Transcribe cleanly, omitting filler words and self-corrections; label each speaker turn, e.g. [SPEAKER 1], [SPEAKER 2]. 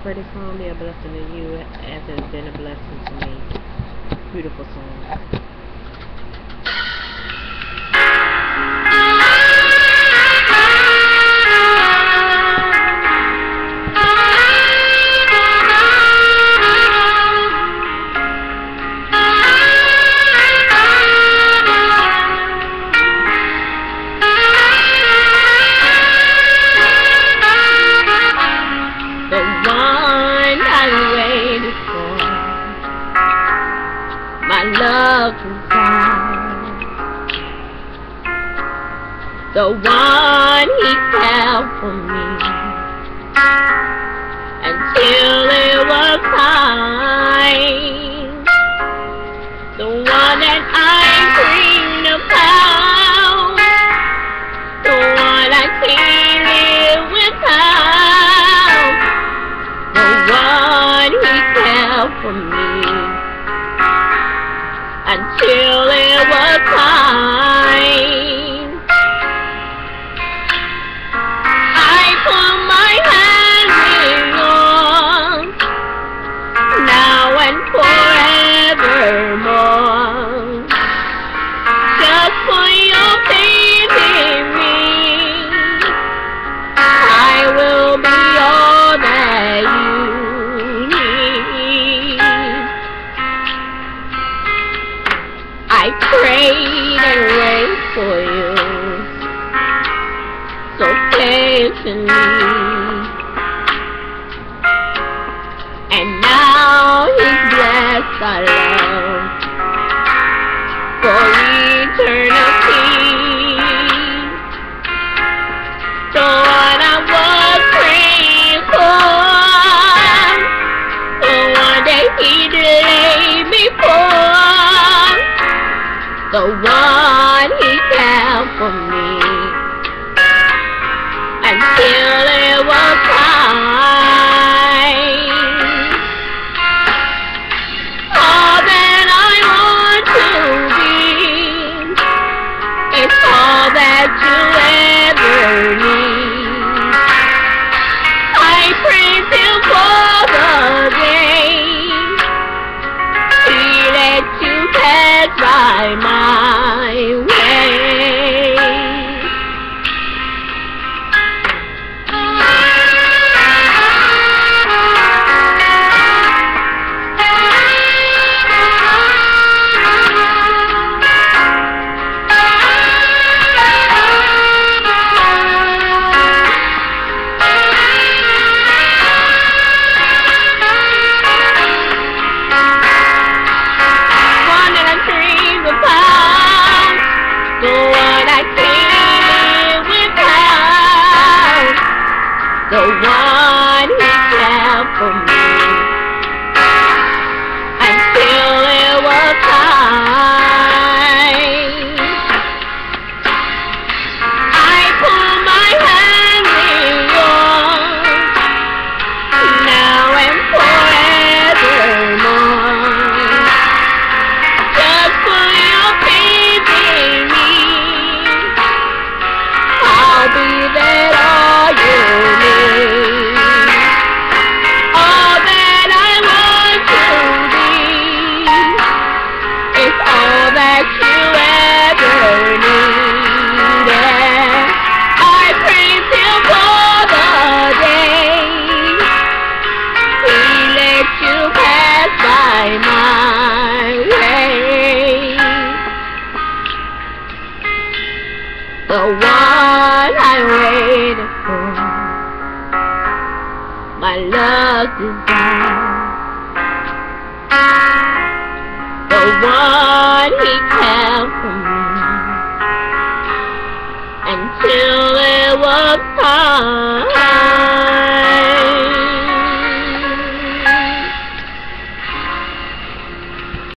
[SPEAKER 1] pray this song be a blessing to you as it has been a blessing to me. Beautiful song. Love inside, the one he held for me until it was time, the one that I dreamed about, the one I can't live without, the one he held for me until it was time. I put my hands in yours, now and forevermore, just for your faith in me. I will be all that you need. I prayed and waited for you so patiently, and now he's blessed our love for eternity. The one I was praying for, the one that he delayed me for, the one he held for me until it was time. All that I want to be, it's all that you ever need. I praise him for the day he let you pass by my way. The one he held for me until it was time. I put my hand in yours, now and forevermore, just for your faith in me. I'll be there all you need. The one I waited for, my love desire, the one he held for me until it was time.